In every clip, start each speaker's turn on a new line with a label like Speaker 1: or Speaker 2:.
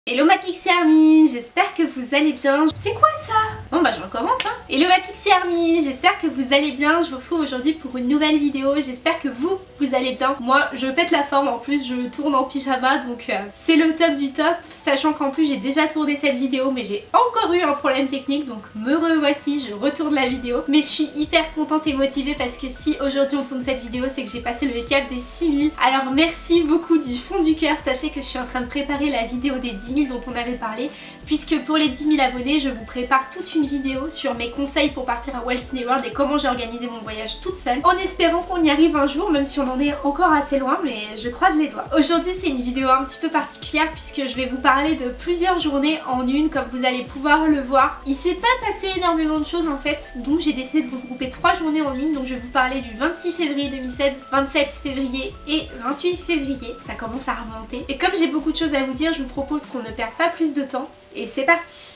Speaker 1: Hello ma Pixie Army, j'espère que vous allez bien. C'est quoi ça? Bon bah je recommence hein. Hello ma Pixie Army, j'espère que vous allez bien. Je vous retrouve aujourd'hui pour une nouvelle vidéo. J'espère que vous allez bien. Moi je pète la forme, en plus je tourne en pyjama donc c'est le top du top. Sachant qu'en plus j'ai déjà tourné cette vidéo mais j'ai encore eu un problème technique, donc me revoici, je retourne la vidéo. Mais je suis hyper contente et motivée parce que si aujourd'hui on tourne cette vidéo, c'est que j'ai passé le cap des 6000. Alors merci beaucoup du fond du cœur. Sachez que je suis en train de préparer la vidéo des 10 000 dont on avait parlé, puisque pour les 10 000 abonnés je vous prépare toute une vidéo sur mes conseils pour partir à Walt Disney World et comment j'ai organisé mon voyage toute seule, en espérant qu'on y arrive un jour, même si on en est encore assez loin, mais je croise les doigts. Aujourd'hui c'est une vidéo un petit peu particulière puisque je vais vous parler de plusieurs journées en une, comme vous allez pouvoir le voir. Il s'est pas passé énormément de choses en fait, donc j'ai décidé de regrouper 3 journées en une. Donc je vais vous parler du 26 février 2016, 27 février et 28 février. Ça commence à remonter. Et comme j'ai beaucoup de choses à vous dire, je vous propose qu'on ne perde pas plus de temps. Et c'est parti!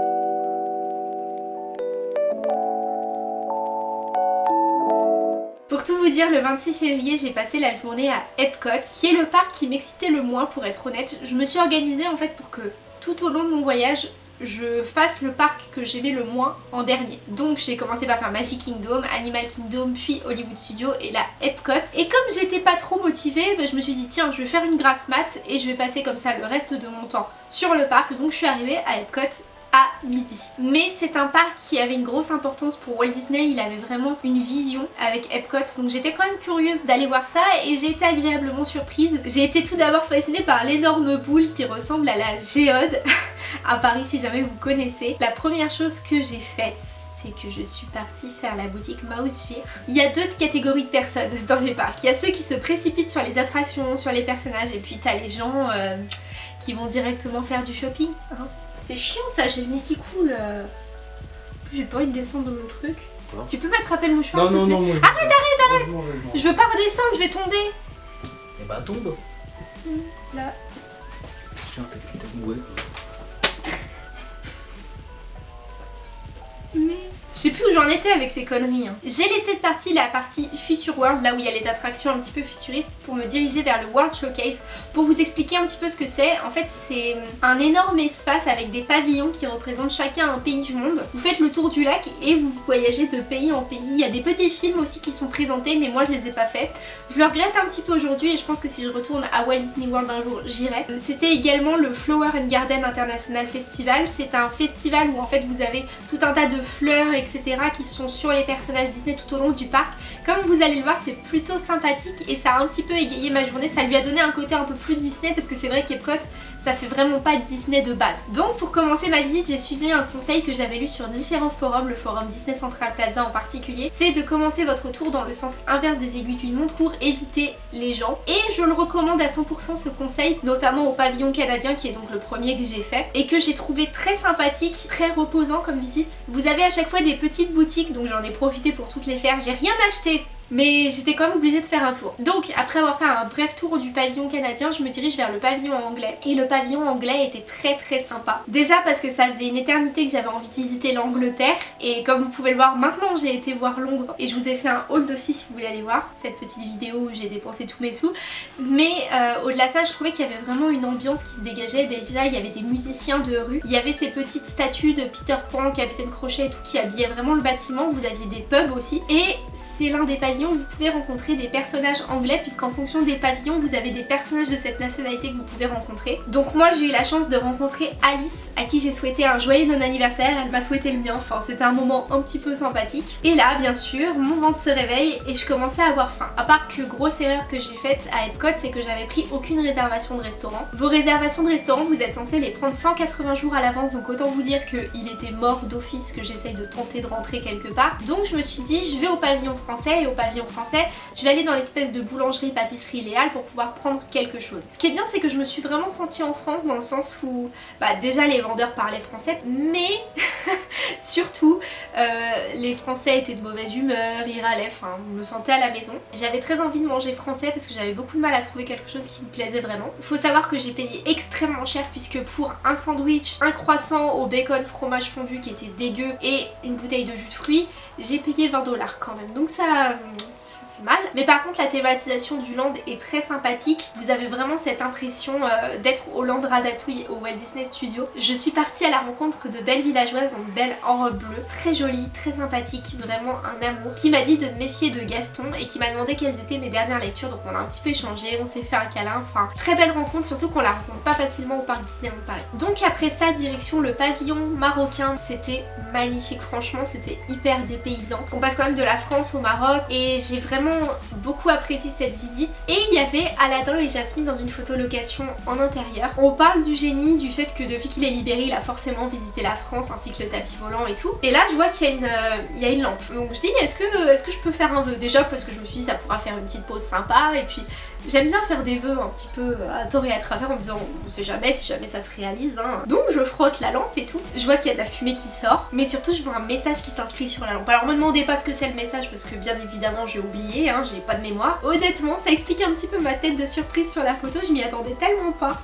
Speaker 1: Pour tout vous dire, le 26 février, j'ai passé la journée à Epcot, qui est le parc qui m'excitait le moins pour être honnête. Je me suis organisée en fait pour que tout au long de mon voyage, je fasse le parc que j'aimais le moins en dernier. Donc j'ai commencé par faire Magic Kingdom, Animal Kingdom, puis Hollywood Studios et là Epcot. Et comme j'étais pas trop motivée, je me suis dit tiens, je vais faire une grasse mat et je vais passer comme ça le reste de mon temps sur le parc. Donc je suis arrivée à Epcot à midi. Mais c'est un parc qui avait une grosse importance pour Walt Disney, il avait vraiment une vision avec Epcot, donc j'étais quand même curieuse d'aller voir ça et j'ai été agréablement surprise. J'ai été tout d'abord fascinée par l'énorme boule qui ressemble à la géode à Paris si jamais vous connaissez. La première chose que j'ai faite, c'est que je suis partie faire la boutique Mouse Gear. Il y a deux catégories de personnes dans les parcs. Il y a ceux qui se précipitent sur les attractions, sur les personnages, et puis t'as les gens qui vont directement faire du shopping. Hein. C'est chiant ça, j'ai le nez qui coule. J'ai pas envie de descendre de mon truc. Quoi? Tu peux m'attraper le mouchoir?
Speaker 2: Non, non, non.
Speaker 1: Arrête! Je veux pas redescendre, je vais tomber.
Speaker 2: Et bah tombe.
Speaker 1: Là.
Speaker 2: Tiens, t'as une bouée.
Speaker 1: Mais... je sais plus où j'en étais avec ces conneries. Hein. J'ai laissé de partie la partie Future World, là où il y a les attractions un petit peu futuristes, pour me diriger vers le World Showcase, pour vous expliquer un petit peu ce que c'est. En fait c'est un énorme espace avec des pavillons qui représentent chacun un pays du monde. Vous faites le tour du lac et vous voyagez de pays en pays. Il y a des petits films aussi qui sont présentés, mais moi je les ai pas faits. Je le regrette un petit peu aujourd'hui et je pense que si je retourne à Walt Disney World un jour, j'irai. C'était également le Flower and Garden International Festival. C'est un festival où en fait vous avez tout un tas de fleurs, etc. qui sont sur les personnages Disney tout au long du parc. Comme vous allez le voir, c'est plutôt sympathique et ça a un petit peu égayé ma journée. Ça lui a donné un côté un peu plus Disney parce que c'est vrai qu'Epcot, ça fait vraiment pas Disney de base. Donc pour commencer ma visite, j'ai suivi un conseil que j'avais lu sur différents forums, le forum Disney Central Plaza en particulier. C'est de commencer votre tour dans le sens inverse des aiguilles d'une montre pour éviter les gens. Et je le recommande à 100% ce conseil, notamment au pavillon canadien qui est donc le premier que j'ai fait et que j'ai trouvé très sympathique, très reposant comme visite. Vous avez à chaque fois des petites boutiques, donc j'en ai profité pour toutes les faire. J'ai rien acheté, mais j'étais quand même obligée de faire un tour. Donc après avoir fait un bref tour du pavillon canadien, je me dirige vers le pavillon anglais. Et le pavillon anglais était très sympa. Déjà parce que ça faisait une éternité que j'avais envie de visiter l'Angleterre. Et comme vous pouvez le voir, maintenant j'ai été voir Londres. Et je vous ai fait un haul d'office si vous voulez aller voir cette petite vidéo où j'ai dépensé tous mes sous. Mais au-delà de ça, je trouvais qu'il y avait vraiment une ambiance qui se dégageait. Déjà il y avait des musiciens de rue. Il y avait ces petites statues de Peter Pan, Capitaine Crochet et tout qui habillaient vraiment le bâtiment. Vous aviez des pubs aussi. Et c'est l'un des pavillons où vous pouvez rencontrer des personnages anglais, puisqu'en fonction des pavillons vous avez des personnages de cette nationalité que vous pouvez rencontrer. Donc moi j'ai eu la chance de rencontrer Alice, à qui j'ai souhaité un joyeux non-anniversaire. Elle m'a souhaité le mien, enfin c'était un moment un petit peu sympathique. Et là bien sûr mon ventre se réveille et je commençais à avoir faim. À part que grosse erreur que j'ai faite à Epcot, c'est que j'avais pris aucune réservation de restaurant. Vos réservations de restaurant vous êtes censé les prendre 180 jours à l'avance, donc autant vous dire qu'il était mort d'office que j'essaye de tenter de rentrer quelque part. Donc je me suis dit je vais au pavillon français, et au pavillon français je vais aller dans l'espèce de boulangerie pâtisserie Léal pour pouvoir prendre quelque chose. Ce qui est bien c'est que je me suis vraiment sentie en France dans le sens où déjà les vendeurs parlaient français, mais surtout les Français étaient de mauvaise humeur, ils râlaient, enfin je me sentais à la maison. J'avais très envie de manger français parce que j'avais beaucoup de mal à trouver quelque chose qui me plaisait vraiment. Il faut savoir que j'ai payé extrêmement cher puisque pour un sandwich, un croissant au bacon fromage fondu qui était dégueu et une bouteille de jus de fruits, j'ai payé 20 $ quand même. Donc ça fait mal. Mais par contre la thématisation du land est très sympathique. Vous avez vraiment cette impression d'être au land Ratatouille au Walt Disney Studio. Je suis partie à la rencontre de belles villageoises, donc Belle en robe bleue, très jolie, très sympathique, vraiment un amour, qui m'a dit de me méfier de Gaston et qui m'a demandé quelles étaient mes dernières lectures. Donc on a un petit peu échangé, on s'est fait un câlin, enfin très belle rencontre, surtout qu'on la rencontre pas facilement au parc Disneyland Paris. Donc après ça, direction le pavillon marocain, c'était magnifique, franchement c'était hyper dépaysant. On passe quand même de la France au Maroc et j'ai vraiment beaucoup apprécié cette visite. Et il y avait Aladdin et Jasmine dans une photolocation en intérieur. On parle du génie, du fait que depuis qu'il est libéré, il a forcément visité la France ainsi que le tapis volant et tout. Et là je vois qu'il y a une lampe. Donc je dis est-ce que je peux faire un vœu? Déjà parce que je me suis dit ça pourra faire une petite pause sympa et puis j'aime bien faire des vœux un petit peu à tort et à travers en me disant on sait jamais si jamais ça se réalise hein. Donc je frotte la lampe et tout. Je vois qu'il y a de la fumée qui sort, mais surtout je vois un message qui s'inscrit sur la lampe. Alors me demandez pas ce que c'est le message parce que bien évidemment j'ai oublié, hein, j'ai pas de mémoire. Honnêtement ça explique un petit peu ma tête de surprise sur la photo, je m'y attendais tellement pas.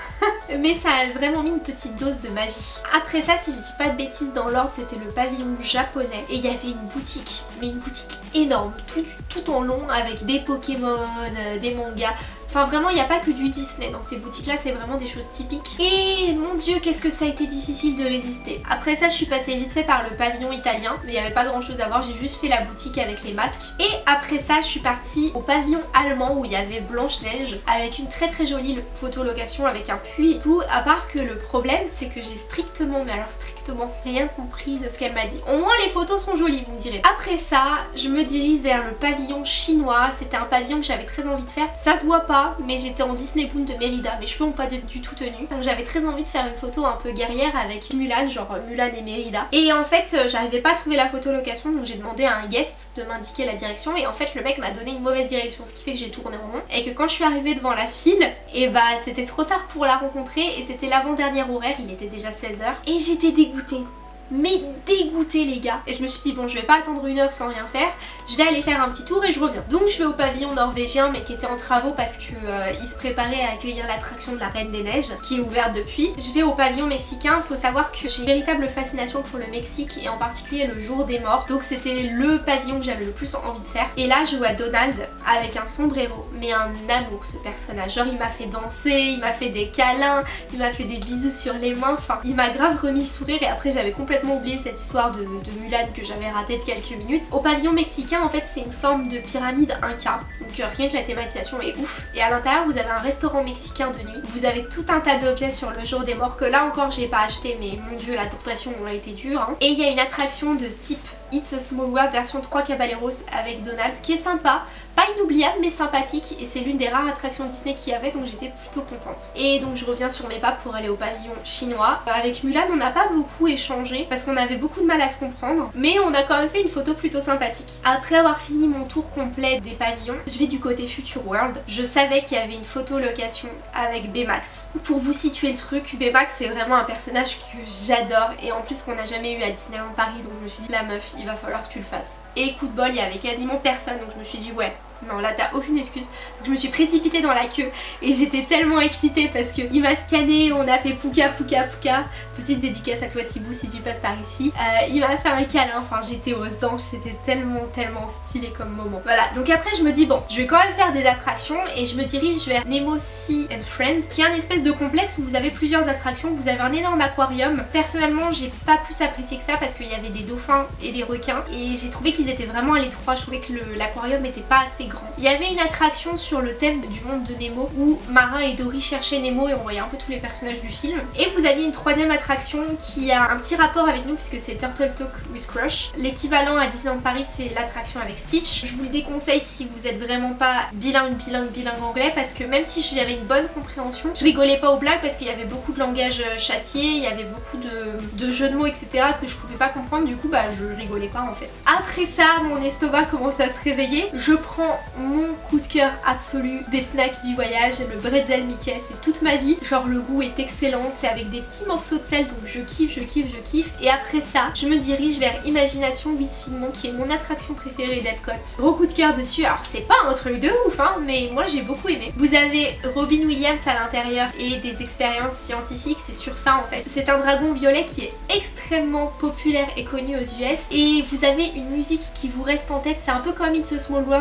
Speaker 1: Mais ça a vraiment mis une petite dose de magie. Après ça, si je dis pas de bêtises, dans l'ordre c'était le pavillon japonais et il y avait une boutique, mais une boutique énorme, tout en long avec des Pokémon, des mangas. Enfin vraiment il n'y a pas que du Disney dans ces boutiques là, c'est vraiment des choses typiques. Et mon dieu qu'est-ce que ça a été difficile de résister. Après ça je suis passée vite fait par le pavillon italien, mais il n'y avait pas grand chose à voir, j'ai juste fait la boutique avec les masques. Et après ça je suis partie au pavillon allemand où il y avait Blanche-Neige avec une très jolie photolocation avec un puits et tout. À part que le problème c'est que j'ai strictement, mais alors strictement rien compris de ce qu'elle m'a dit. Au moins les photos sont jolies vous me direz. Après ça je me dirige vers le pavillon chinois, c'était un pavillon que j'avais très envie de faire. Ça se voit pas mais j'étais en Disney Boon de Mérida, mes cheveux n'ont pas du tout tenu. Donc j'avais très envie de faire une photo un peu guerrière avec Mulan, genre Mulan et Mérida. Et en fait j'arrivais pas à trouver la photo location, donc j'ai demandé à un guest de m'indiquer la direction et en fait le mec m'a donné une mauvaise direction, ce qui fait que j'ai tourné en rond. Et que quand je suis arrivée devant la file, et bah c'était trop tard pour la rencontrer et c'était l'avant-dernier horaire, il était déjà 16h et j'étais dégoûtée. Mais dégoûtée les gars. Et je me suis dit bon je vais pas attendre une heure sans rien faire, je vais aller faire un petit tour et je reviens. Donc je vais au pavillon norvégien mais qui était en travaux parce que il se préparait à accueillir l'attraction de la Reine des Neiges qui est ouverte depuis. Je vais au pavillon mexicain, faut savoir que j'ai une véritable fascination pour le Mexique et en particulier le jour des morts. Donc c'était le pavillon que j'avais le plus envie de faire. Et là je vois Donald avec un sombrero, mais un amour ce personnage. Genre il m'a fait danser, il m'a fait des câlins, il m'a fait des bisous sur les mains, enfin il m'a grave remis le sourire et après j'avais complètement oublié cette histoire de Mulan que j'avais ratée de quelques minutes. Au pavillon mexicain en fait c'est une forme de pyramide Inca, donc rien que la thématisation est ouf. Et à l'intérieur vous avez un restaurant mexicain de nuit, vous avez tout un tas d'objets sur le jour des morts que là encore j'ai pas acheté mais mon dieu la tentation a été dure hein. Et il y a une attraction de type It's a Small World version 3 Caballeros avec Donald qui est sympa, pas inoubliable mais sympathique et c'est l'une des rares attractions Disney qu'il y avait donc j'étais plutôt contente. Et donc je reviens sur mes pas pour aller au pavillon chinois. Avec Mulan on n'a pas beaucoup échangé parce qu'on avait beaucoup de mal à se comprendre mais on a quand même fait une photo plutôt sympathique. Après avoir fini mon tour complet des pavillons, je vais du côté Future World. Je savais qu'il y avait une photo location avec Baymax. Pour vous situer le truc, Baymax c'est vraiment un personnage que j'adore et en plus qu'on n'a jamais eu à Disneyland Paris donc je me suis dit la meuf il va falloir que tu le fasses. Et coup de bol il y avait quasiment personne donc je me suis dit ouais non là t'as aucune excuse. Donc je me suis précipitée dans la queue et j'étais tellement excitée parce que il m'a scanné, on a fait pouka pouka pouka. Petite dédicace à toi Thibou si tu passes par ici. Il m'a fait un câlin, enfin j'étais aux anges, c'était tellement stylé comme moment. Voilà donc après je me dis bon je vais quand même faire des attractions et je me dirige vers Nemo Sea and Friends qui est un espèce de complexe où vous avez plusieurs attractions, vous avez un énorme aquarium. Personnellement j'ai pas plus apprécié que ça parce qu'il y avait des dauphins et des requins et j'ai trouvé qu'ils étaient vraiment à l'étroit, je trouvais que l'aquarium était pas assez grand. Il y avait une attraction sur le thème du monde de Nemo où Marin et Dory cherchaient Nemo et on voyait un peu tous les personnages du film. Et vous aviez une troisième attraction qui a un petit rapport avec nous puisque c'est Turtle Talk with Crush. L'équivalent à Disneyland Paris c'est l'attraction avec Stitch. Je vous le déconseille si vous êtes vraiment pas bilingue anglais parce que même si j'avais une bonne compréhension, je rigolais pas aux blagues parce qu'il y avait beaucoup de langage châtié, il y avait beaucoup de jeux de mots etc que je pouvais pas comprendre, du coup bah je rigolais pas en fait. Après ça mon estomac commence à se réveiller, je prends mon coup de cœur absolu des snacks du voyage, le bretzel Mickey, c'est toute ma vie, genre le goût est excellent, c'est avec des petits morceaux de sel donc je kiffe. Et après ça je me dirige vers Imagination with Filmon qui est mon attraction préférée d'Epcot. Gros coup de cœur dessus, alors c'est pas un truc de ouf hein, mais moi j'ai beaucoup aimé. Vous avez Robin Williams à l'intérieur et des expériences scientifiques, c'est sur ça en fait. C'est un dragon violet qui est extrêmement populaire et connu aux US et vous avez une musique qui vous reste en tête, c'est un peu comme It's a Small World, vous pouvez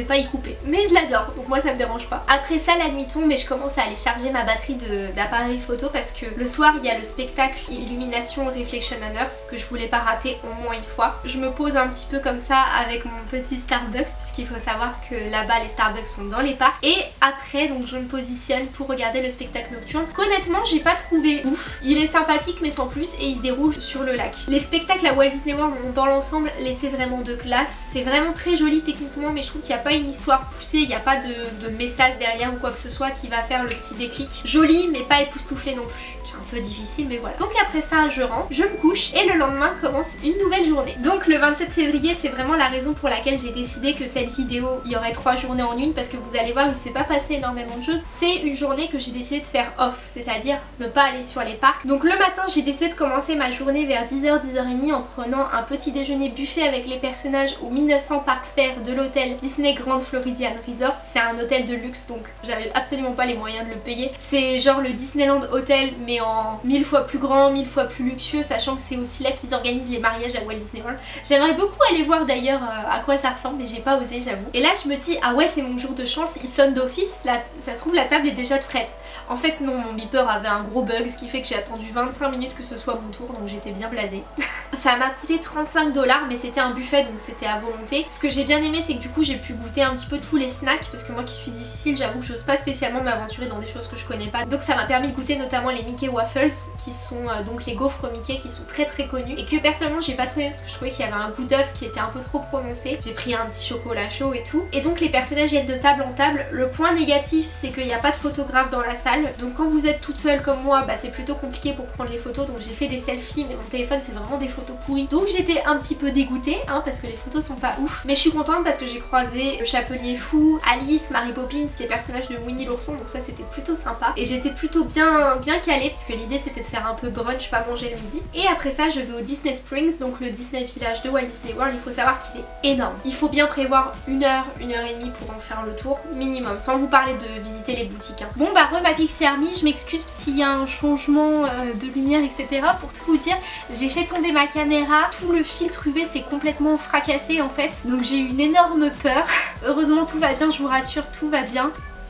Speaker 1: vais pas y couper. Mais je l'adore, donc moi ça me dérange pas. Après ça, la nuit tombe et je commence à aller charger ma batterie d'appareil photo parce que le soir il y a le spectacle Illumination Reflection on Earth que je voulais pas rater au moins une fois. Je me pose un petit peu comme ça avec mon petit Starbucks puisqu'il faut savoir que là-bas les Starbucks sont dans les parcs. Et après donc je me positionne pour regarder le spectacle nocturne qu'honnêtement j'ai pas trouvé ouf. Il est sympathique mais sans plus et il se déroule sur le lac. Les spectacles à Walt Disney World m'ont dans l'ensemble laissé vraiment de classe. C'est vraiment très joli techniquement mais je trouve qu'il n'y a pas une histoire poussée, il n'y a pas de message derrière ou quoi que ce soit qui va faire le petit déclic. Joli mais pas époustouflé non plus. C'est un peu difficile mais voilà. Donc après ça je rentre, je me couche et le lendemain commence une nouvelle journée. Donc le 27 février c'est vraiment la raison pour laquelle j'ai décidé que cette vidéo il y aurait 3 journées en une parce que vous allez voir il s'est pas passé énormément de choses. C'est une journée que j'ai décidé de faire off, c'est-à-dire ne pas aller sur les parcs. Donc le matin j'ai décidé de commencer ma journée vers 10h, 10h30 en prenant un petit déjeuner buffet avec les personnages au 1900 Parc Fair de l'hôtel Disney Grand Floridian Resort. C'est un hôtel de luxe donc j'avais absolument pas les moyens de le payer. C'est genre le Disneyland Hotel mais en 1000 fois plus grand, 1000 fois plus luxueux, sachant que c'est aussi là qu'ils organisent les mariages à Walt Disney World. J'aimerais beaucoup aller voir d'ailleurs à quoi ça ressemble mais j'ai pas osé j'avoue. Et là je me dis ah ouais c'est mon jour de chance, il sonne d'office, ça se trouve la table est déjà prête. En fait non, mon beeper avait un gros bug ce qui fait que j'ai attendu 25 minutes que ce soit mon tour donc j'étais bien blasée. Ça m'a coûté 35 $ mais c'était un buffet donc c'était à volonté. Ce que j'ai bien aimé c'est que du coup j'ai pu goûter un petit peu tous les snacks parce que moi qui suis difficile j'avoue que j'ose pas spécialement m'aventurer dans des choses que je connais pas. Donc ça m'a permis de goûter notamment les Mickey Waffles qui sont donc les gaufres Mickey qui sont très très connus et que personnellement j'ai pas trouvé parce que je trouvais qu'il y avait un goût d'œuf qui était un peu trop prononcé. J'ai pris un petit chocolat chaud et tout. Et donc les personnages viennent de table en table. Le point négatif c'est qu'il n'y a pas de photographe dans la salle donc quand vous êtes toute seule comme moi bah c'est plutôt compliqué pour prendre les photos donc j'ai fait des selfies mais mon téléphone fait vraiment des photos pourries donc j'étais un petit peu dégoûtée hein, parce que les photos sont pas ouf mais je suis contente parce que j'ai croisé le Chapelier Fou, Alice, Mary Poppins, les personnages de Winnie l'ourson donc ça c'était plutôt sympa et j'étais plutôt bien calée puisque l'idée c'était de faire un peu brunch, pas manger le midi. Et après ça je vais au Disney Springs donc le Disney Village de Walt Disney World. Il faut savoir qu'il est énorme, il faut bien prévoir 1 heure, 1 heure et demie pour en faire le tour minimum sans vous parler de visiter les boutiques hein. Bon bah ma Pixie Army, je m'excuse s'il y a un changement de lumière etc. Pour tout vous dire j'ai fait tomber ma caméra, tout le filtre UV s'est complètement fracassé en fait donc j'ai eu une énorme peur. Heureusement tout va bien, je vous rassure, tout va bien.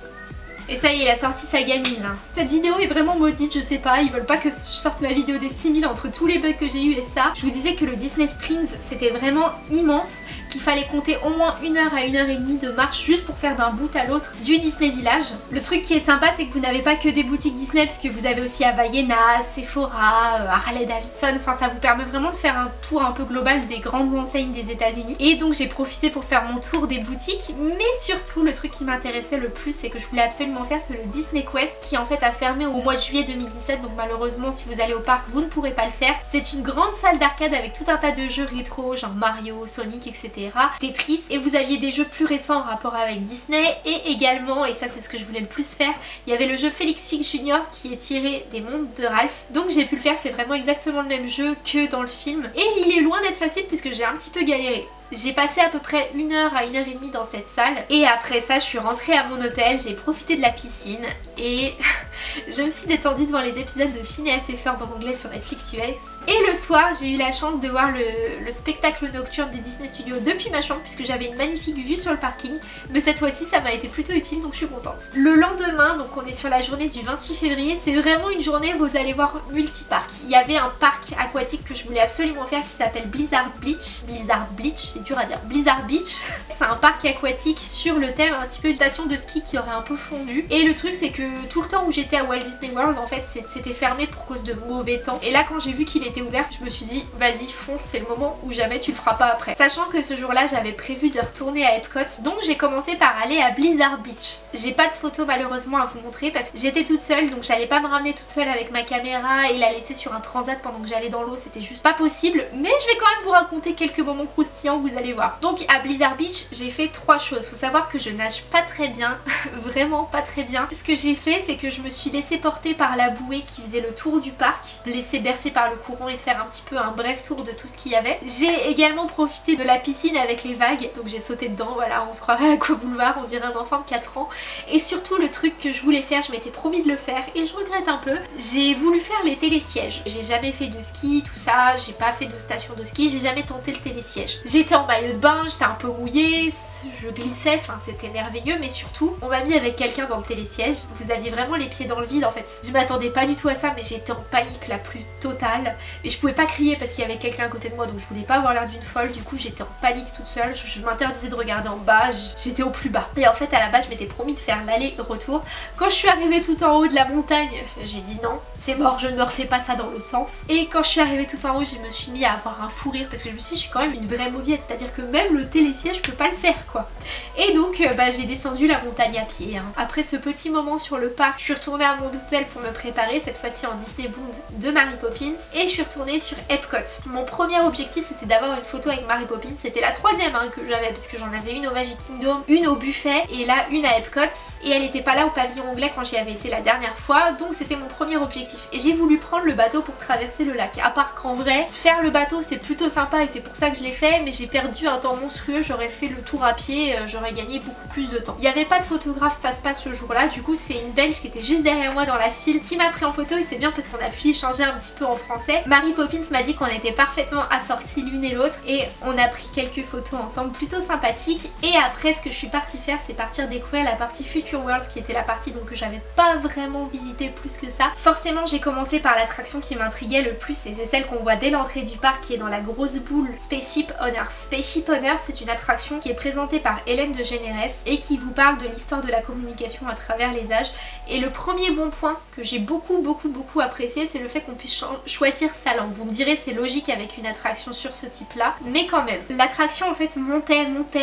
Speaker 1: Et ça y est, il a sorti sa gamine là. Cette vidéo est vraiment maudite, je sais pas, ils veulent pas que je sorte ma vidéo des 6000 entre tous les bugs que j'ai eu et ça. Je vous disais que le Disney Springs c'était vraiment immense, qu'il fallait compter au moins 1 heure à 1 heure et demie de marche juste pour faire d'un bout à l'autre du Disney Village. Le truc qui est sympa c'est que vous n'avez pas que des boutiques Disney puisque vous avez aussi Havaianas, Sephora, Harley Davidson, enfin ça vous permet vraiment de faire un tour un peu global des grandes enseignes des États-Unis. Et donc j'ai profité pour faire mon tour des boutiques mais surtout le truc qui m'intéressait le plus c'est que je voulais absolument faire c'est le Disney Quest qui en fait a fermé au mois de juillet 2017 donc malheureusement si vous allez au parc vous ne pourrez pas le faire. C'est une grande salle d'arcade avec tout un tas de jeux rétro genre Mario, Sonic etc, Tetris et vous aviez des jeux plus récents en rapport avec Disney et également, et ça c'est ce que je voulais le plus faire, il y avait le jeu Félix Fig Jr qui est tiré des mondes de Ralph donc j'ai pu le faire, c'est vraiment exactement le même jeu que dans le film et il est loin d'être facile puisque j'ai un petit peu galéré. J'ai passé à peu près 1 heure à 1 heure et demie dans cette salle et après ça je suis rentrée à mon hôtel, j'ai profité de la piscine et je me suis détendue devant les épisodes de Phineas et Ferb en anglais sur Netflix US. Et le soir j'ai eu la chance de voir le spectacle nocturne des Disney Studios depuis ma chambre puisque j'avais une magnifique vue sur le parking mais cette fois-ci ça m'a été plutôt utile donc je suis contente. Le lendemain, donc on est sur la journée du 28 février, c'est vraiment une journée où vous allez voir multi-parc. Il y avait un parc aquatique que je voulais absolument faire qui s'appelle Blizzard Beach. C'est dur à dire. Blizzard Beach, c'est un parc aquatique sur le thème un petit peu une station de ski qui aurait un peu fondu. Et le truc c'est que tout le temps où j'étais à Walt Disney World en fait c'était fermé pour cause de mauvais temps. Et là quand j'ai vu qu'il était ouvert je me suis dit vas-y fonce, c'est le moment où jamais tu le feras pas après. Sachant que ce jour-là j'avais prévu de retourner à Epcot donc j'ai commencé par aller à Blizzard Beach. J'ai pas de photos malheureusement à vous montrer parce que j'étais toute seule donc j'allais pas me ramener toute seule avec ma caméra et la laisser sur un transat pendant que j'allais dans l'eau, c'était juste pas possible. Mais je vais quand même vous raconter quelques moments croustillants, vous allez voir. Donc à Blizzard Beach j'ai fait 3 choses. Faut savoir que je nage pas très bien, vraiment pas très bien. Ce que j'ai fait c'est que je me suis laissée porter par la bouée qui faisait le tour du parc, laisser bercer par le courant et de faire un petit peu un bref tour de tout ce qu'il y avait. J'ai également profité de la piscine avec les vagues, donc j'ai sauté dedans, voilà, on se croirait à Aqua Boulevard, on dirait un enfant de 4 ans. Et surtout le truc que je voulais faire, je m'étais promis de le faire et je regrette un peu, j'ai voulu faire les télésièges. J'ai jamais fait de ski, tout ça, j'ai pas fait de station de ski, j'ai jamais tenté le télésiège. J'étais en maillot de bain, j'étais un peu mouillée, je glissais, enfin c'était merveilleux, mais surtout on m'a mis avec quelqu'un dans le télésiège. Vous aviez vraiment les pieds dans le vide en fait. Je m'attendais pas du tout à ça, mais j'étais en panique la plus totale. Mais je pouvais pas crier parce qu'il y avait quelqu'un à côté de moi, donc je voulais pas avoir l'air d'une folle. Du coup j'étais en panique toute seule, je m'interdisais de regarder en bas, j'étais au plus bas. Et en fait à la base je m'étais promis de faire l'aller-retour. Quand je suis arrivée tout en haut de la montagne, j'ai dit non, c'est mort, je ne me refais pas ça dans l'autre sens. Et quand je suis arrivée tout en haut, je me suis mis à avoir un fou rire parce que je me suis dit je suis quand même une vraie mauviette, c'est-à-dire que même le télésiège je peux pas le faire quoi. Et donc j'ai descendu la montagne à pied. Après ce petit moment sur le parc, je suis retournée à mon hôtel pour me préparer, cette fois-ci en Disneyland de Mary Poppins, et je suis retournée sur Epcot. Mon premier objectif c'était d'avoir une photo avec Mary Poppins, c'était la troisième que j'avais parce que j'en avais une au Magic Kingdom, une au buffet et là une à Epcot, et elle était pas là au pavillon anglais quand j'y avais été la dernière fois, donc c'était mon premier objectif. Et j'ai voulu prendre le bateau pour traverser le lac, à part qu'en vrai faire le bateau c'est plutôt sympa et c'est pour ça que je l'ai fait, mais j'ai perdu un temps monstrueux, j'aurais fait le tour à pied, j'aurais gagné beaucoup plus de temps. Il n'y avait pas de photographe face-pas ce jour-là, du coup c'est une Belge qui était juste derrière moi dans la file qui m'a pris en photo, et c'est bien parce qu'on a pu échanger un petit peu en français. Mary Poppins m'a dit qu'on était parfaitement assortis l'une et l'autre et on a pris quelques photos ensemble plutôt sympathiques. Et après ce que je suis partie faire, c'est partir découvrir la partie Future World, qui était la partie donc que j'avais pas vraiment visité plus que ça. Forcément j'ai commencé par l'attraction qui m'intriguait le plus, et c'est celle qu'on voit dès l'entrée du parc, qui est dans la grosse boule, Spaceship Owners. Spaceship Owners, c'est une attraction qui est présentée par Hélène de Générès et qui vous parle de l'histoire de la communication à travers les âges. Et le premier bon point que j'ai beaucoup apprécié, c'est le fait qu'on puisse choisir sa langue. Vous me direz c'est logique avec une attraction sur ce type là, mais quand même l'attraction en fait montait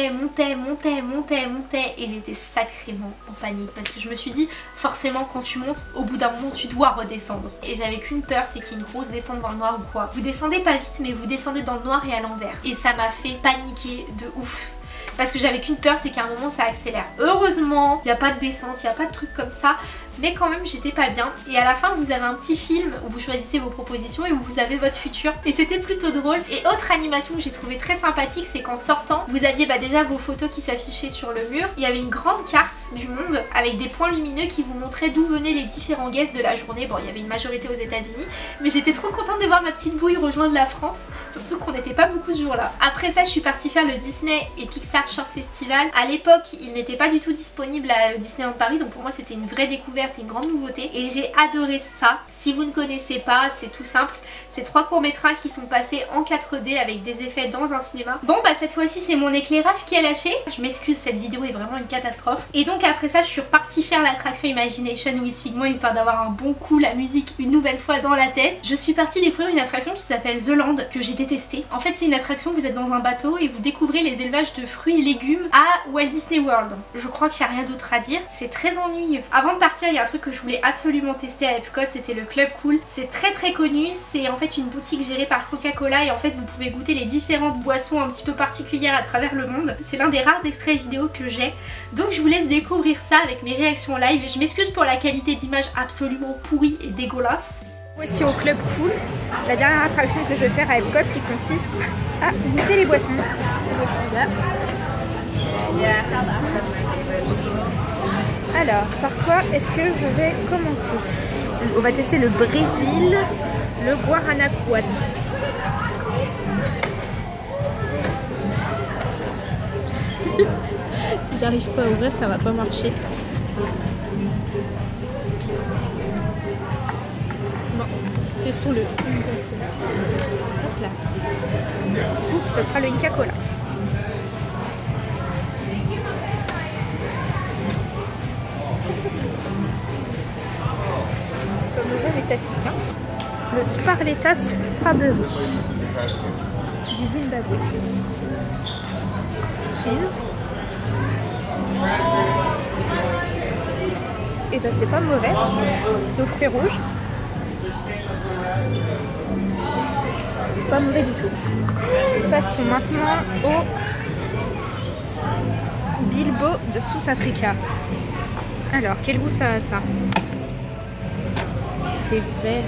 Speaker 1: et j'étais sacrément en panique parce que je me suis dit forcément quand tu montes au bout d'un moment tu dois redescendre, et j'avais qu'une peur, c'est qu'il y ait une grosse descente dans le noir ou quoi. Vous descendez pas vite mais vous descendez dans le noir et à l'envers, et ça m'a fait paniquer de ouf. Parce que j'avais qu'une peur, c'est qu'à un moment ça accélère. Heureusement, il n'y a pas de descente, il n'y a pas de truc comme ça, mais quand même j'étais pas bien. Et à la fin vous avez un petit film où vous choisissez vos propositions et où vous avez votre futur, et c'était plutôt drôle. Et autre animation que j'ai trouvé très sympathique, c'est qu'en sortant vous aviez déjà vos photos qui s'affichaient sur le mur. Il y avait une grande carte du monde avec des points lumineux qui vous montraient d'où venaient les différents guests de la journée. Bon, il y avait une majorité aux États-Unis, mais j'étais trop contente de voir ma petite bouille rejoindre la France, surtout qu'on n'était pas beaucoup ce jour-là. Après ça je suis partie faire le Disney et Pixar Short Festival. À l'époque il n'était pas du tout disponible à Disneyland Paris, donc pour moi c'était une vraie découverte et une grande nouveauté, et j'ai adoré ça. Si vous ne connaissez pas, c'est tout simple, c'est 3 courts-métrages qui sont passés en 4D avec des effets dans un cinéma. Bon bah cette fois-ci c'est mon éclairage qui a lâché, je m'excuse, cette vidéo est vraiment une catastrophe. Et donc après ça je suis repartie faire l'attraction Imagination with Figment, histoire d'avoir un bon coup, la musique une nouvelle fois dans la tête. Je suis partie découvrir une attraction qui s'appelle The Land, que j'ai détestée. En fait c'est une attraction où vous êtes dans un bateau et vous découvrez les élevages de fruits et légumes à Walt Disney World. Je crois qu'il n'y a rien d'autre à dire, c'est très ennuyeux. Avant de partir il y a un truc que je voulais absolument tester à Epcot, c'était le Club Cool. C'est très connu, c'est en fait une boutique gérée par Coca-Cola, et en fait vous pouvez goûter les différentes boissons un petit peu particulières à travers le monde. C'est l'un des rares extraits vidéo que j'ai, donc je vous laisse découvrir ça avec mes réactions live. Je m'excuse pour la qualité d'image absolument pourrie et dégueulasse. Voici au Club Cool, la dernière attraction que je vais faire à Epcot, qui consiste à goûter les boissons. Alors, par quoi est-ce que je vais commencer? On va tester le Brésil, le Guaranaquat. Si j'arrive pas à ouvrir, ça va pas marcher. Bon, testons-le. Hop là. Oups, ça sera le Inca Kola. Mais ça pique, hein. Le Sparletta Strawberry du Zimbabwe. Chill. Et ben c'est pas mauvais, c'est aux fruits rouges. Pas mauvais du tout. Passons maintenant au Bilbo de South Africa. Alors quel goût ça a ça? C'est vert.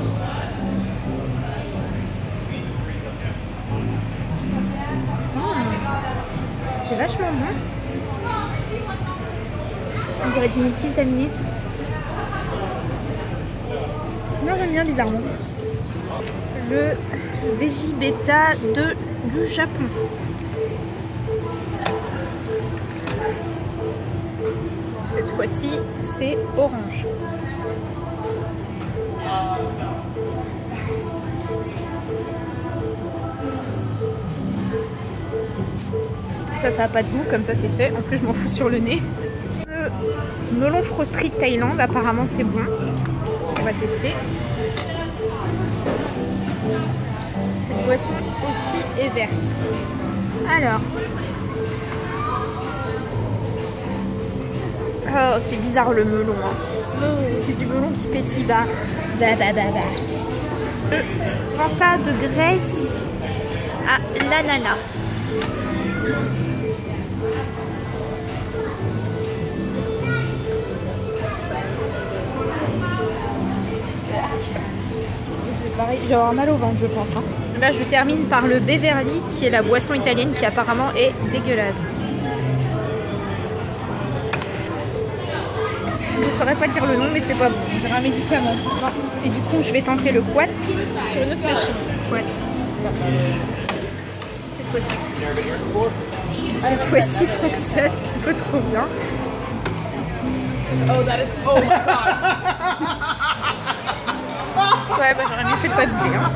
Speaker 1: C'est vachement bon. On dirait du multivitaminé. Non, j'aime bien bizarrement. Le Veggie Beta du Japon.
Speaker 3: Cette fois-ci, c'est orange. Ça a pas de goût, comme ça c'est fait. En plus, je m'en fous sur le nez. Le melon frosty Thaïlande, apparemment c'est bon. On va tester. Cette boisson aussi est verte. Alors. Oh, c'est bizarre le melon. Hein. Oh, c'est du melon qui pétille bas. Fanta de graisse à l'ananas. C'est pareil, je vais avoir mal au ventre je pense. Hein. Là je termine par le Beverly qui est la boisson italienne qui apparemment est dégueulasse. Je ne saurais pas dire le nom mais c'est pas bon, on dirait un médicament. Non. Et du coup je vais tenter le quat sur une autre machine. Quat. Cette fois-ci fonctionne un peu trop bien. Oh, that is... Oh my god! Ouais, bah j'aurais mieux fait de pas goûter. Hein.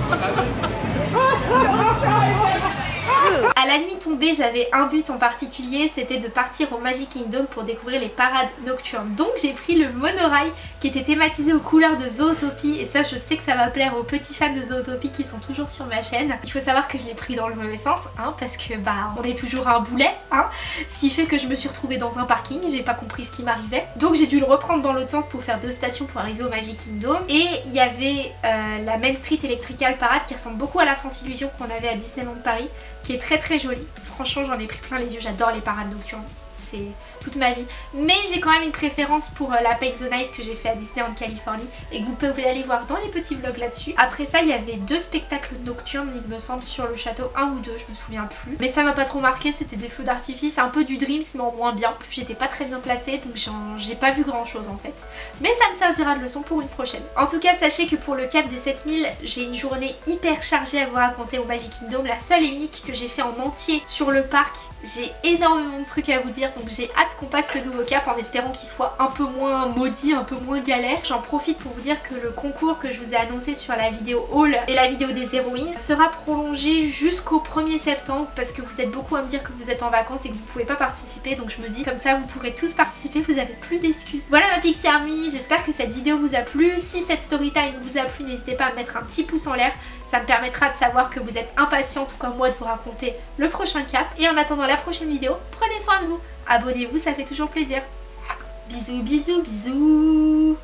Speaker 1: À la nuit tombée, j'avais un but en particulier, c'était de partir au Magic Kingdom pour découvrir les parades nocturnes. Donc j'ai pris le monorail qui était thématisé aux couleurs de Zootopie et ça je sais que ça va plaire aux petits fans de Zootopie qui sont toujours sur ma chaîne. Il faut savoir que je l'ai pris dans le mauvais sens, hein, parce que bah on est toujours un boulet, hein, ce qui fait que je me suis retrouvée dans un parking, j'ai pas compris ce qui m'arrivait. Donc j'ai dû le reprendre dans l'autre sens pour faire 2 stations pour arriver au Magic Kingdom. Et il y avait la Main Street Electrical Parade qui ressemble beaucoup à la Fantillusion qu'on avait à Disneyland Paris, qui est très jolie. Franchement j'en ai pris plein les yeux, j'adore les parades nocturnes, c'est toute ma vie. Mais j'ai quand même une préférence pour la Paint the Night que j'ai fait à Disneyland Californie et que vous pouvez aller voir dans les petits vlogs là-dessus. Après ça il y avait 2 spectacles nocturnes il me semble sur le château, 1 ou 2 je me souviens plus. Mais ça m'a pas trop marqué, c'était des feux d'artifice, un peu du Dreams mais en moins bien. Plus j'étais pas très bien placée donc j'ai pas vu grand chose en fait. Mais ça me servira de leçon pour une prochaine. En tout cas sachez que pour le cap des 7000 j'ai une journée hyper chargée à vous raconter au Magic Kingdom, la seule et unique que j'ai fait en entier sur le parc. J'ai énormément de trucs à vous dire donc j'ai hâte qu'on passe ce nouveau cap en espérant qu'il soit un peu moins maudit, un peu moins galère. J'en profite pour vous dire que le concours que je vous ai annoncé sur la vidéo haul et la vidéo des héroïnes sera prolongé jusqu'au 1er septembre parce que vous êtes beaucoup à me dire que vous êtes en vacances et que vous pouvez pas participer, donc je me dis comme ça vous pourrez tous participer, vous avez plus d'excuses. Voilà ma Pixie Army, j'espère que cette vidéo vous a plu. Si cette story time vous a plu, n'hésitez pas à mettre un petit pouce en l'air, ça me permettra de savoir que vous êtes impatient tout comme moi de vous raconter le prochain cap. Et en attendant la prochaine vidéo, prenez soin de vous, abonnez-vous, ça fait toujours plaisir. Bisous bisous bisous.